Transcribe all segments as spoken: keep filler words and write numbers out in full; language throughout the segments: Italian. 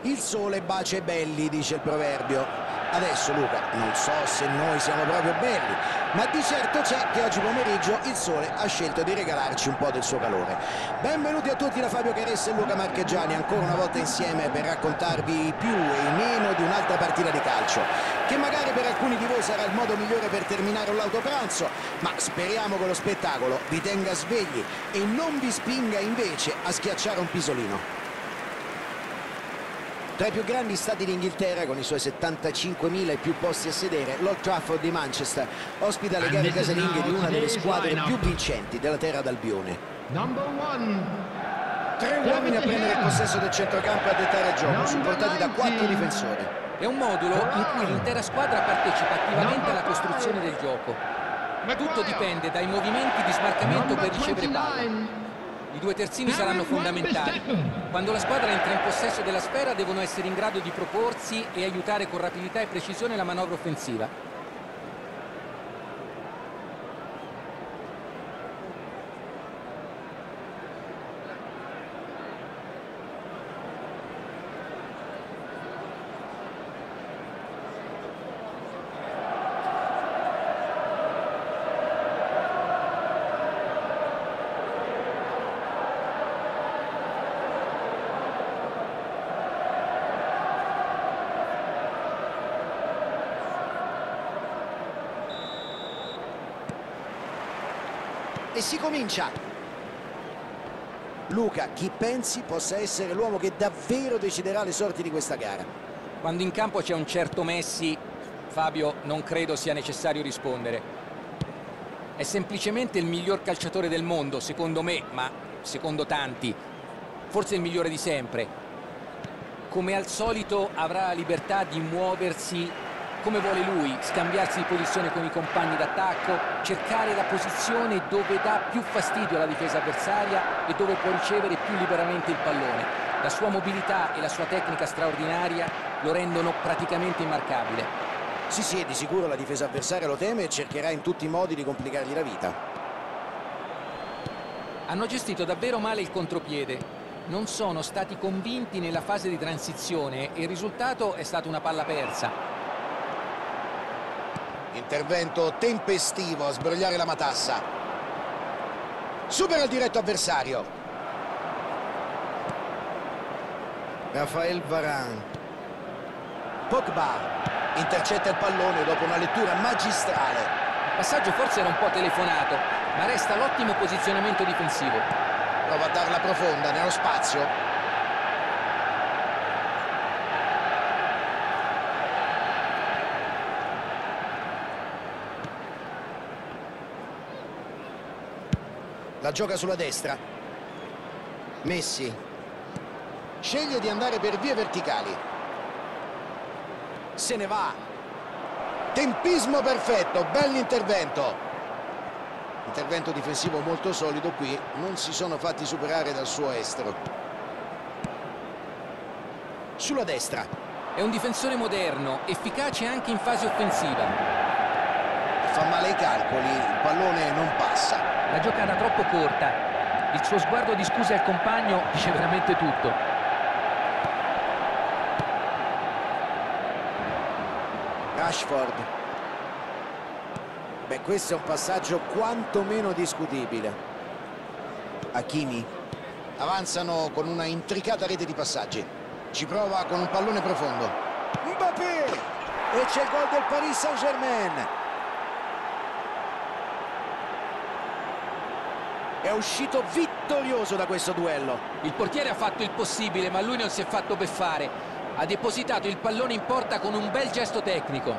Il sole bacia i belli, dice il proverbio. Adesso, Luca, non so se noi siamo proprio belli, ma di certo c'è che oggi pomeriggio il sole ha scelto di regalarci un po' del suo calore. Benvenuti a tutti da Fabio Caressa e Luca Marchegiani, ancora una volta insieme per raccontarvi i più e i meno di un'altra partita di calcio, che magari per alcuni di voi sarà il modo migliore per terminare un l'autopranzo, ma speriamo che lo spettacolo vi tenga svegli e non vi spinga invece a schiacciare un pisolino. Tra i più grandi stadi d'Inghilterra, con i suoi settantacinquemila e più posti a sedere, l'Old Trafford di Manchester ospita le gare casalinghe di una delle squadre più vincenti della terra d'Albione. Tre uomini a prendere il possesso del centrocampo e a dettare il gioco, supportati da quattro difensori. È un modulo in cui l'intera squadra partecipa attivamente alla costruzione del gioco. Tutto dipende dai movimenti di smarcamento per ricevere palla. I due terzini saranno fondamentali. Quando la squadra entra in possesso della sfera devono essere in grado di proporsi e aiutare con rapidità e precisione la manovra offensiva. E si comincia. Luca, chi pensi possa essere l'uomo che davvero deciderà le sorti di questa gara? Quando in campo c'è un certo Messi, Fabio, non credo sia necessario rispondere. È semplicemente il miglior calciatore del mondo, secondo me, ma secondo tanti. Forse il migliore di sempre. Come al solito avrà la libertà di muoversi come vuole lui, scambiarsi di posizione con i compagni d'attacco, cercare la posizione dove dà più fastidio alla difesa avversaria e dove può ricevere più liberamente il pallone. La sua mobilità e la sua tecnica straordinaria lo rendono praticamente immarcabile. Sì, sì, di sicuro la difesa avversaria lo teme e cercherà in tutti i modi di complicargli la vita. Hanno gestito davvero male il contropiede. Non sono stati convinti nella fase di transizione e il risultato è stata una palla persa. Intervento tempestivo a sbrogliare la matassa. Supera il diretto avversario. Rafael Varane. Pogba intercetta il pallone dopo una lettura magistrale. Il passaggio forse era un po' telefonato, ma resta l'ottimo posizionamento difensivo. Prova a darla profonda nello spazio. La gioca sulla destra. Messi sceglie di andare per vie verticali. Se ne va. Tempismo perfetto, bell'intervento. Intervento difensivo molto solido qui. Non si sono fatti superare dal suo estero. Sulla destra. È un difensore moderno, efficace anche in fase offensiva. Fa male ai calcoli, il pallone non passa. La giocata troppo corta. Il suo sguardo di scuse al compagno dice veramente tutto. Rashford. Beh, questo è un passaggio quantomeno discutibile. Hakimi. Avanzano con una intricata rete di passaggi. Ci prova con un pallone profondo. Mbappé! E c'è il gol del Paris Saint-Germain. È uscito vittorioso da questo duello. Il portiere ha fatto il possibile, ma lui non si è fatto beffare. Ha depositato il pallone in porta con un bel gesto tecnico.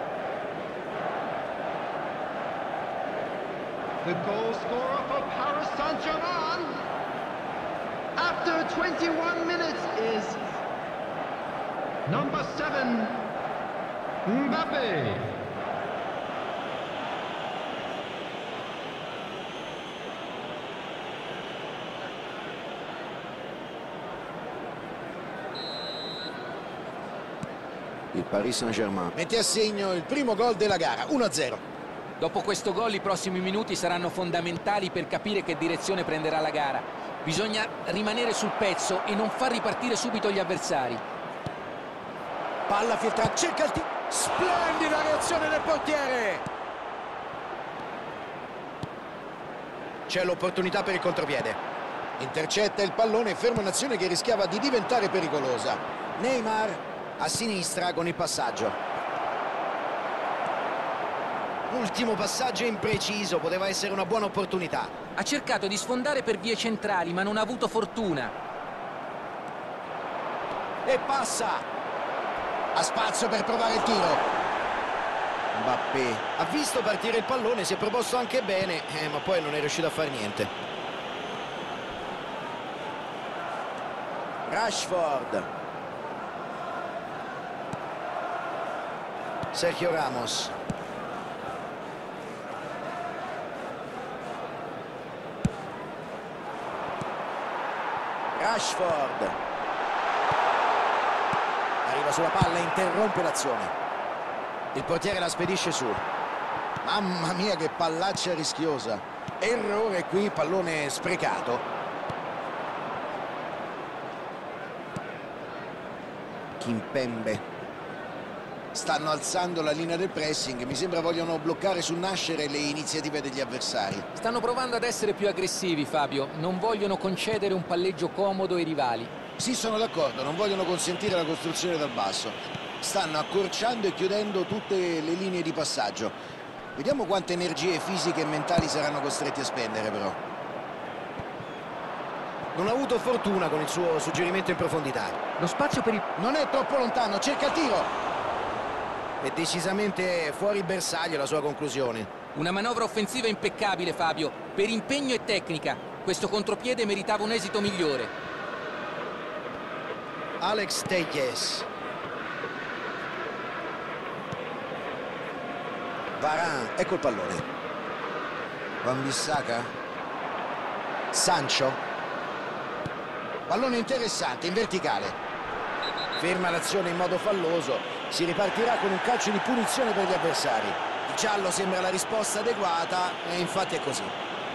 The goal scorer for Paris Saint-Germain after twenty-one minutes is number seven, Mbappé. Il Paris Saint-Germain mette a segno il primo gol della gara, uno a zero. Dopo questo gol i prossimi minuti saranno fondamentali per capire che direzione prenderà la gara. Bisogna rimanere sul pezzo e non far ripartire subito gli avversari. Palla filtrata, cerca il tiro. Splendida reazione del portiere. C'è l'opportunità per il contropiede. Intercetta il pallone e ferma un'azione che rischiava di diventare pericolosa. Neymar a sinistra con il passaggio. Ultimo passaggio impreciso, poteva essere una buona opportunità. Ha cercato di sfondare per vie centrali, ma non ha avuto fortuna. E passa. Ha spazio per provare il tiro. Mbappé ha visto partire il pallone, si è proposto anche bene, eh, ma poi non è riuscito a fare niente. Rashford. Sergio Ramos. Rashford arriva sulla palla e interrompe l'azione. Il portiere la spedisce su. Mamma mia che pallaccia rischiosa. Errore qui, pallone sprecato. Kimpembe. Stanno alzando la linea del pressing, mi sembra vogliono bloccare sul nascere le iniziative degli avversari. Stanno provando ad essere più aggressivi, Fabio. Non vogliono concedere un palleggio comodo ai rivali. Sì, sono d'accordo, non vogliono consentire la costruzione dal basso. Stanno accorciando e chiudendo tutte le linee di passaggio. Vediamo quante energie fisiche e mentali saranno costretti a spendere, però. Non ha avuto fortuna con il suo suggerimento in profondità. Lo spazio per il... Non è troppo lontano, cerca il tiro. È decisamente fuori bersaglio la sua conclusione. Una manovra offensiva impeccabile, Fabio. Per impegno e tecnica, questo contropiede meritava un esito migliore. Alex Telles. Varane, ecco il pallone. Wan-Bissaka. Sancho. Pallone interessante, in verticale. Ferma l'azione in modo falloso. Si ripartirà con un calcio di punizione per gli avversari. Il giallo sembra la risposta adeguata e infatti è così.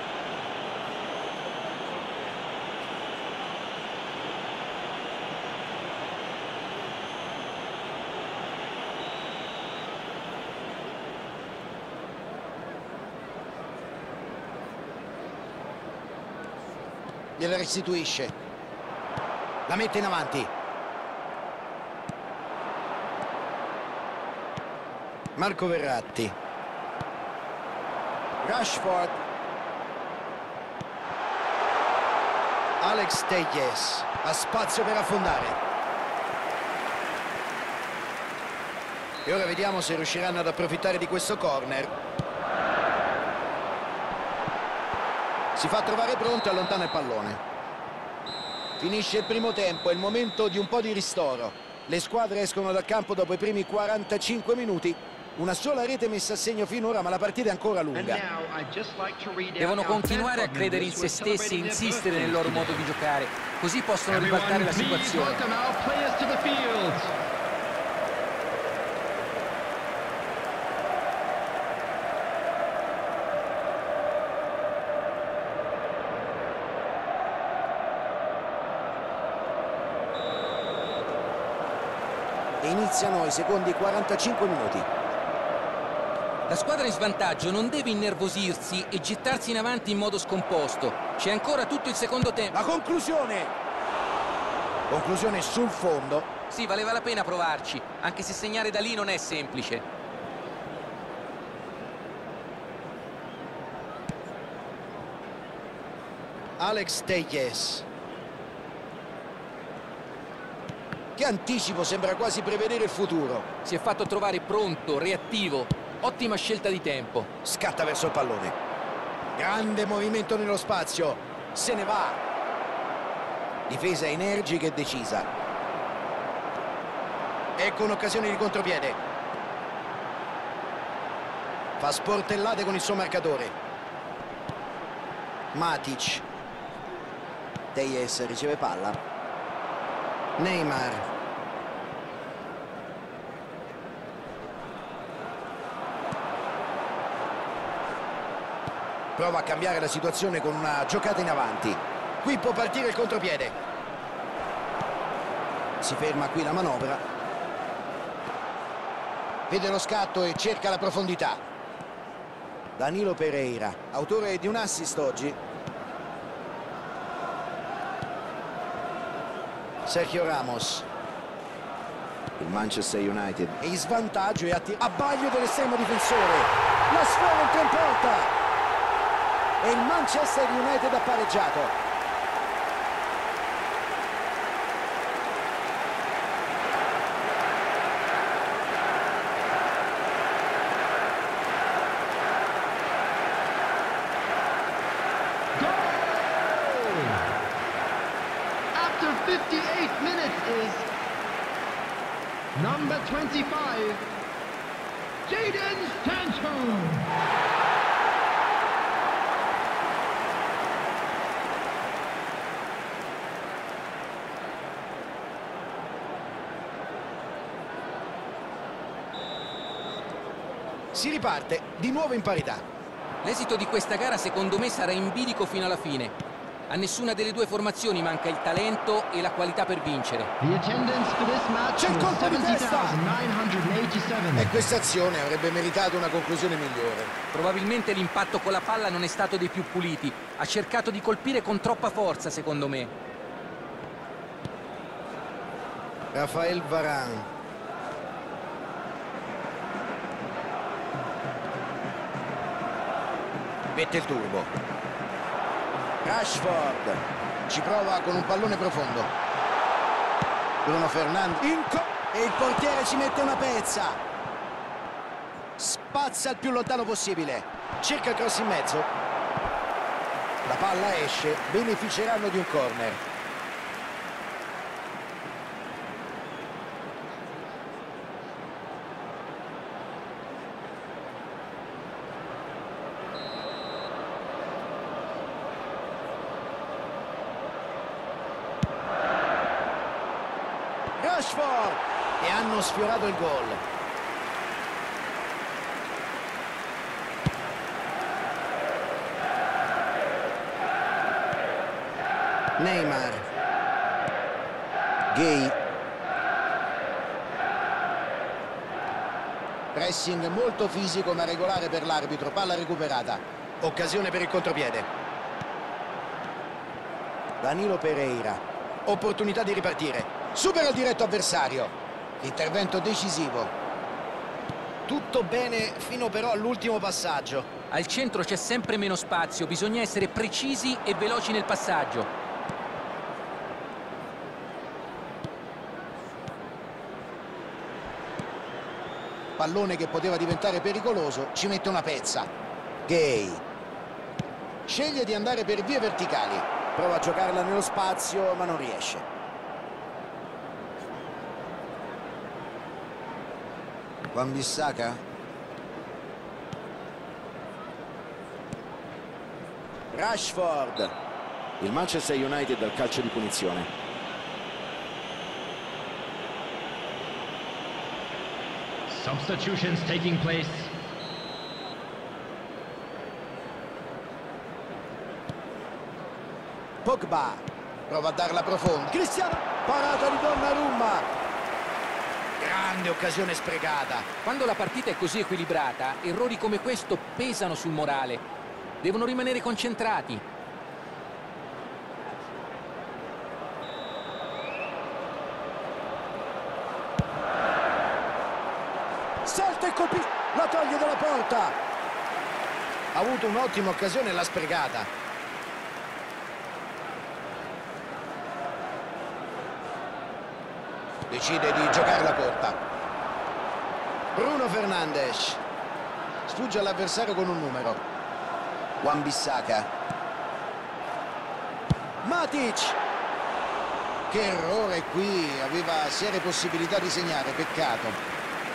Gliela restituisce. La mette in avanti. Marco Verratti. Rashford. Alex Telles. Ha spazio per affondare. E ora vediamo se riusciranno ad approfittare di questo corner. Si fa trovare pronto e allontana il pallone. Finisce il primo tempo, è il momento di un po' di ristoro. Le squadre escono dal campo dopo i primi quarantacinque minuti. Una sola rete messa a segno finora, ma la partita è ancora lunga. Devono continuare a credere in se stessi e insistere nel loro modo di giocare. Così possono ribaltare la situazione. E iniziano i secondi quarantacinque minuti. La squadra in svantaggio non deve innervosirsi e gettarsi in avanti in modo scomposto. C'è ancora tutto il secondo tempo. La conclusione! Conclusione sul fondo. Sì, valeva la pena provarci, anche se segnare da lì non è semplice. Alex Telles. Che anticipo, sembra quasi prevedere il futuro. Si è fatto trovare pronto, reattivo. Ottima scelta di tempo. Scatta verso il pallone. Grande movimento nello spazio. Se ne va. Difesa energica e decisa. Ecco un'occasione di contropiede. Fa sportellate con il suo marcatore. Matic. Telles riceve palla. Neymar. Prova a cambiare la situazione con una giocata in avanti. Qui può partire il contropiede. Si ferma qui la manovra. Vede lo scatto e cerca la profondità. Danilo Pereira, autore di un assist oggi. Sergio Ramos. Il Manchester United è in svantaggio e abbaglio dell'estremo difensore. La sfera entra in porta e il Manchester United ha pareggiato. After fifty-eight minutes is number twenty-five, Jadon Sancho. Si riparte di nuovo in parità. L'esito di questa gara secondo me sarà in bilico fino alla fine. A nessuna delle due formazioni manca il talento e la qualità per vincere. The attendance for this match C'è il was colpo di testa! seventy thousand nine hundred eighty-seven. E questa azione avrebbe meritato una conclusione migliore. Probabilmente l'impatto con la palla non è stato dei più puliti. Ha cercato di colpire con troppa forza, secondo me. Rafael Varane. Mette il turbo. Rashford ci prova con un pallone profondo. Bruno Fernandes e il portiere ci mette una pezza. Spazza il più lontano possibile. Cerca il cross in mezzo. La palla esce. Beneficeranno di un corner. Rashford e hanno sfiorato il gol. Neymar. Gay. Pressing molto fisico ma regolare per l'arbitro. Palla recuperata. Occasione per il contropiede. Danilo Pereira. Opportunità di ripartire. Supera il diretto avversario. Intervento decisivo. Tutto bene fino però all'ultimo passaggio. Al centro c'è sempre meno spazio, bisogna essere precisi e veloci nel passaggio. Pallone che poteva diventare pericoloso, ci mette una pezza. Gay. Sceglie di andare per vie verticali. Prova a giocarla nello spazio ma non riesce. Wan-Bissaka. Rashford. Il Manchester United al calcio di punizione. Substitutions taking place. Pogba. Prova a darla profonda. Cristiano. Parata di Donnarumma. Grande occasione sprecata. Quando la partita è così equilibrata, errori come questo pesano sul morale. Devono rimanere concentrati. Salta e colpisce. La toglie dalla porta. Ha avuto un'ottima occasione e l'ha sprecata. Decide di giocarla corta. Bruno Fernandes. Sfugge all'avversario con un numero. Wan-Bissaka. Matic. Che errore qui. Aveva serie possibilità di segnare. Peccato.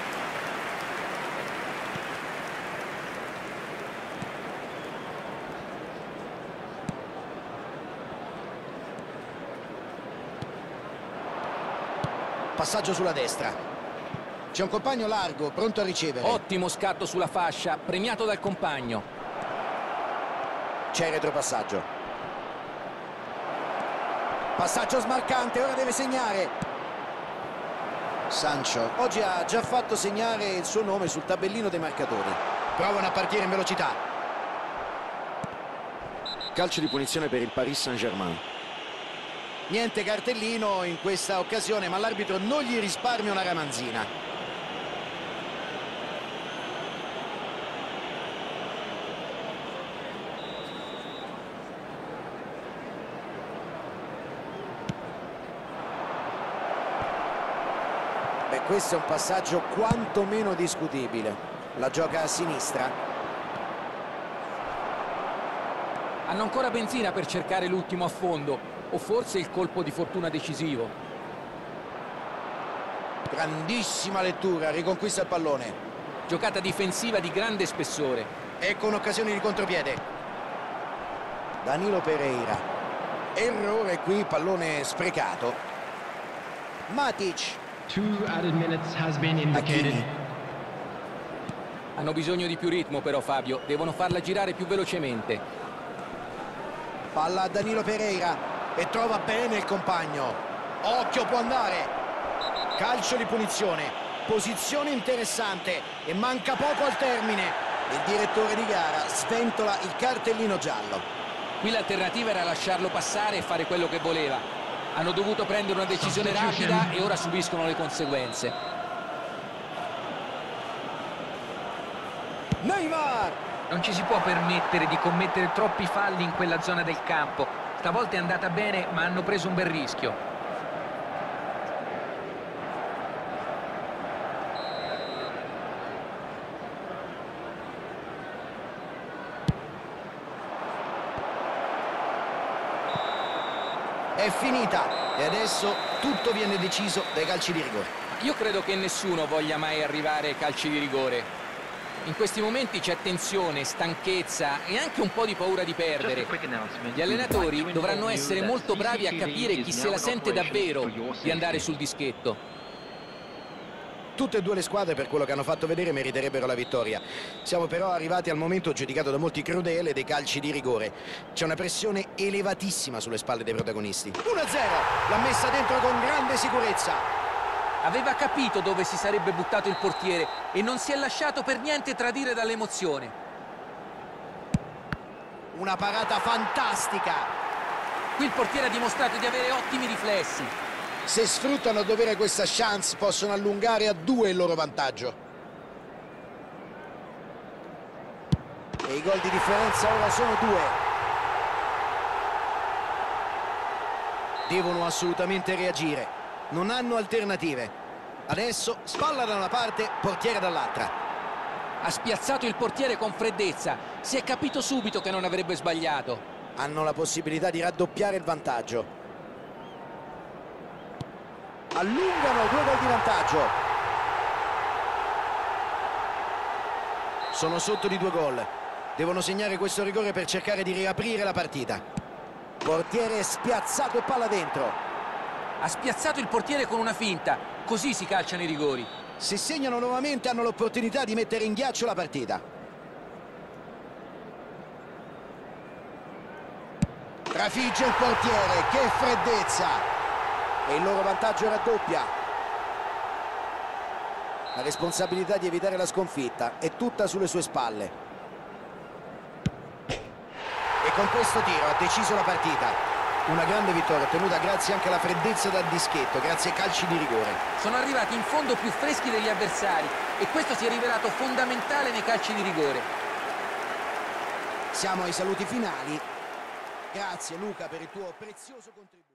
Passaggio sulla destra. C'è un compagno largo, pronto a ricevere. Ottimo scatto sulla fascia, premiato dal compagno. C'è il retropassaggio. Passaggio smarcante, ora deve segnare. Sancho oggi ha già fatto segnare il suo nome sul tabellino dei marcatori. Provano a partire in velocità. Calcio di punizione per il Paris Saint-Germain. Niente cartellino in questa occasione, ma l'arbitro non gli risparmia una ramanzina. Beh, questo è un passaggio quantomeno discutibile. La gioca a sinistra. Hanno ancora benzina per cercare l'ultimo affondo, o forse il colpo di fortuna decisivo. Grandissima lettura, riconquista il pallone. Giocata difensiva di grande spessore. E con occasioni di contropiede. Danilo Pereira. Errore qui, pallone sprecato. Matic. Two added minutes has been indicated. Hakimi. Hanno bisogno di più ritmo però, Fabio. Devono farla girare più velocemente. Palla a Danilo Pereira e trova bene il compagno. Occhio, può andare. Calcio di punizione. Posizione interessante e manca poco al termine. Il direttore di gara sventola il cartellino giallo. Qui l'alternativa era lasciarlo passare e fare quello che voleva. Hanno dovuto prendere una decisione rapida e ora subiscono le conseguenze. Neymar! Non ci si può permettere di commettere troppi falli in quella zona del campo. Stavolta è andata bene, ma hanno preso un bel rischio. È finita e adesso tutto viene deciso dai calci di rigore. Io credo che nessuno voglia mai arrivare ai calci di rigore. In questi momenti c'è tensione, stanchezza e anche un po' di paura di perdere. Gli allenatori dovranno essere molto bravi a capire chi se la sente davvero di andare sul dischetto. Tutte e due le squadre, per quello che hanno fatto vedere, meriterebbero la vittoria. Siamo però arrivati al momento giudicato da molti crudele dei calci di rigore. C'è una pressione elevatissima sulle spalle dei protagonisti. uno a zero, l'ha messa dentro con grande sicurezza. Aveva capito dove si sarebbe buttato il portiere e non si è lasciato per niente tradire dall'emozione. Una parata fantastica. Qui il portiere ha dimostrato di avere ottimi riflessi. Se sfruttano a dovere questa chance possono allungare a due il loro vantaggio. E i gol di differenza ora sono due. Devono assolutamente reagire. Non hanno alternative. Adesso spalla da una parte, portiere dall'altra. Ha spiazzato il portiere con freddezza. Si è capito subito che non avrebbe sbagliato. Hanno la possibilità di raddoppiare il vantaggio. Allungano, due gol di vantaggio. Sono sotto di due gol. Devono segnare questo rigore per cercare di riaprire la partita. Portiere spiazzato e palla dentro. Ha spiazzato il portiere con una finta. Così si calciano i rigori. Se segnano nuovamente hanno l'opportunità di mettere in ghiaccio la partita. Trafigge il portiere, che freddezza! E il loro vantaggio raddoppia. La responsabilità di evitare la sconfitta è tutta sulle sue spalle. E con questo tiro ha deciso la partita. Una grande vittoria ottenuta grazie anche alla freddezza dal dischetto, grazie ai calci di rigore. Sono arrivati in fondo più freschi degli avversari e questo si è rivelato fondamentale nei calci di rigore. Siamo ai saluti finali. Grazie Luca per il tuo prezioso contributo.